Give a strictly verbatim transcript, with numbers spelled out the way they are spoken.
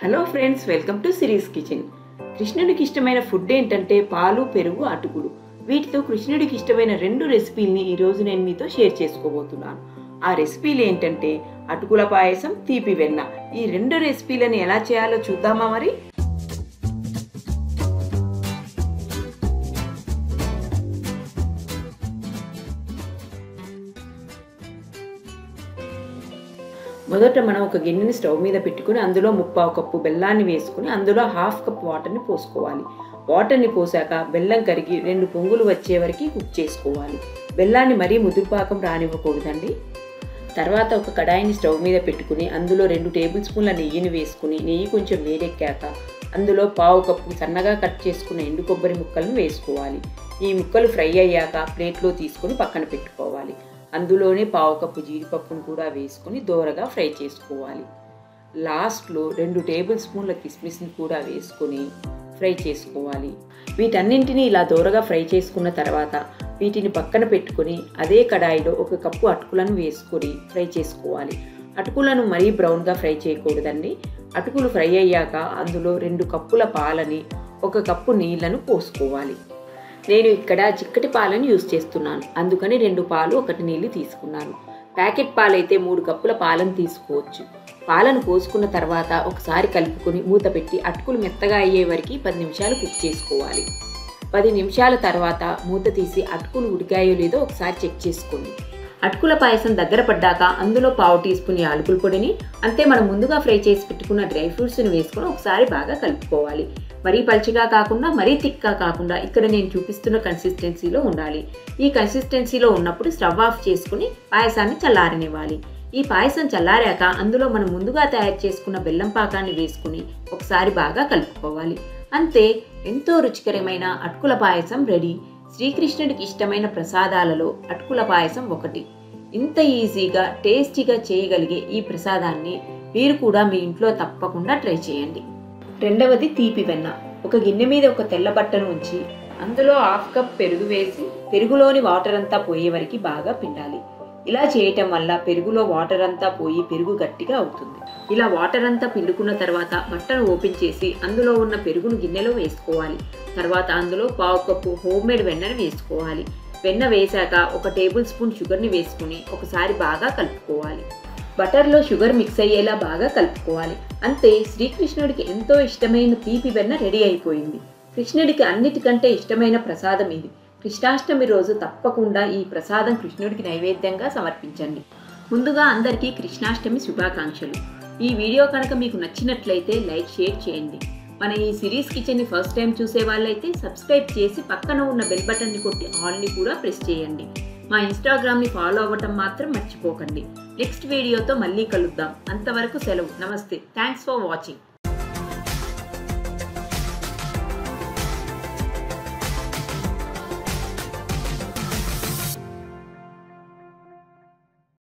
Hello friends, welcome to series kitchen. కృష్ణుడికి ఇష్టమైన food ఏంటంటే పాలు, పెరుగు, అటుకులు. వీటితో కృష్ణుడికి ఇష్టమైన రెండు రెసిపీల్ని ఈరోజు నేను మీతో షేర్ చేసుకోబోతున్నాను. ఆ రెసిపీలు ఏంటంటే అటుకుల పాయసం, తీపి వెన్న. ఈ రెండు రెసిపీలను ఎలా చేయాలో చూద్దామా మరి? మొదట మనం ఒక గిన్నెని స్టవ్ మీద పెట్టుకుని అందులో ముప్పావు కప్పు బెల్లాన్ని వేసుకుని అందులో హాఫ్ కప్ వాటర్ని పోసుకోవాలి. వాటర్ని పోసాక బెల్లం కరిగి రెండు పొంగులు వచ్చే వరకు కుక్ చేసుకోవాలి. బెల్లాన్ని మరీ ముదురుపాకం రానివ్వకూడదండి. తర్వాత ఒక కడాయిని స్టవ్ మీద పెట్టుకుని అందులో రెండు టేబుల్ స్పూన్ల నెయ్యిని వేసుకుని నెయ్యి కొంచెం వేడెక్కాక అందులో పావు కప్పు సన్నగా కట్ చేసుకున్న ఎండు కొబ్బరి ముక్కలను వేసుకోవాలి. ఈ ముక్కలు ఫ్రై అయ్యాక ప్లేట్లో తీసుకుని పక్కన పెట్టుకోవాలి. అందులోనే పావు కప్పు జీడిపప్పును కూడా వేసుకొని దోరగా ఫ్రై చేసుకోవాలి. లాస్ట్లో రెండు టేబుల్ స్పూన్ల కిస్మిస్ని కూడా వేసుకొని ఫ్రై చేసుకోవాలి. వీటన్నింటినీ ఇలా దోరగా ఫ్రై చేసుకున్న తర్వాత వీటిని పక్కన పెట్టుకొని అదే కడాయిలో ఒక కప్పు అటుకులను వేసుకొని ఫ్రై చేసుకోవాలి. అటుకులను మరీ బ్రౌన్గా ఫ్రై చేయకూడదండి. అటుకులు ఫ్రై అయ్యాక అందులో రెండు కప్పుల పాలని ఒక కప్పు నీళ్లను పోసుకోవాలి. నేను ఇక్కడ చిక్కటి పాలను యూజ్ చేస్తున్నాను, అందుకని రెండు పాలు ఒకటి నీళ్ళు తీసుకున్నాను. ప్యాకెట్ పాలైతే మూడు కప్పుల పాలను తీసుకోవచ్చు. పాలను పోసుకున్న తర్వాత ఒకసారి కలుపుకొని మూత పెట్టి అటుకులు మెత్తగా అయ్యే వరకు పది నిమిషాలు కుక్ చేసుకోవాలి. పది నిమిషాల తర్వాత మూత తీసి అటుకులు ఉడికాయో లేదో ఒకసారి చెక్ చేసుకోండి. అటుకుల పాయసం దగ్గర పడ్డాక అందులో పావు టీ స్పూన్ యాలకుల పొడిని, అంతే మనం ముందుగా ఫ్రై చేసి పెట్టుకున్న డ్రై ఫ్రూట్స్ని వేసుకొని ఒకసారి బాగా కలుపుకోవాలి. మరీ పల్చగా కాకుండా మరీ థిక్గా కాకుండా ఇక్కడ నేను చూపిస్తున్న కన్సిస్టెన్సీలో ఉండాలి. ఈ కన్సిస్టెన్సీలో ఉన్నప్పుడు స్టవ్ ఆఫ్ చేసుకుని పాయసాన్ని చల్లారనివ్వాలి. ఈ పాయసం చల్లారాక అందులో మనం ముందుగా తయారు చేసుకున్న బెల్లం పాకాన్ని వేసుకుని ఒకసారి బాగా కలుపుకోవాలి. అంతే, ఎంతో రుచికరమైన అటుకుల పాయసం రెడీ. శ్రీకృష్ణుడికి ఇష్టమైన ప్రసాదాలలో అటుకుల పాయసం ఒకటి. ఇంత ఈజీగా టేస్టీగా చేయగలిగే ఈ ప్రసాదాన్ని మీరు కూడా మీ ఇంట్లో తప్పకుండా ట్రై చేయండి. రెండవది తీపి వెన్న. ఒక గిన్నె మీద ఒక తెల్ల బట్టను ఉంచి అందులో హాఫ్ కప్ పెరుగు వేసి పెరుగులోని వాటర్ అంతా పోయే వరకు బాగా పిండాలి. ఇలా చేయటం వల్ల పెరుగులో వాటర్ అంతా పోయి పెరుగు గట్టిగా అవుతుంది. ఇలా వాటర్ అంతా పిండుకున్న తర్వాత బట్టను ఓపెన్ చేసి అందులో ఉన్న పెరుగును గిన్నెలో వేసుకోవాలి. తర్వాత అందులో పావు కప్పు హోమ్ మేడ్ వెన్నను వేసుకోవాలి. వెన్న వేశాక ఒక టేబుల్ స్పూన్ షుగర్ని వేసుకుని ఒకసారి బాగా కలుపుకోవాలి. బటర్లో షుగర్ మిక్స్ అయ్యేలా బాగా కలుపుకోవాలి. అంతే, శ్రీకృష్ణుడికి ఎంతో ఇష్టమైన తీపి వెన్న రెడీ అయిపోయింది. కృష్ణుడికి అన్నిటికంటే ఇష్టమైన ప్రసాదం ఇది. కృష్ణాష్టమి రోజు తప్పకుండా ఈ ప్రసాదం కృష్ణుడికి నైవేద్యంగా సమర్పించండి. ముందుగా అందరికీ కృష్ణాష్టమి శుభాకాంక్షలు. ఈ వీడియో కనుక మీకు నచ్చినట్లయితే లైక్, షేర్ చేయండి. మన ఈ సిరీస్ కిచెన్ని ఫస్ట్ టైం చూసే వాళ్ళైతే సబ్స్క్రైబ్ చేసి పక్కన ఉన్న బెల్ బటన్ని కొట్టి ఆల్ని కూడా ప్రెస్ చేయండి. మా ఇన్స్టాగ్రామ్ని ఫాలో అవ్వటం మాత్రం మర్చిపోకండి. నెక్స్ట్ వీడియోతో మళ్ళీ కలుద్దాం. అంతవరకు సెలవు. నమస్తే. Thanks for watching.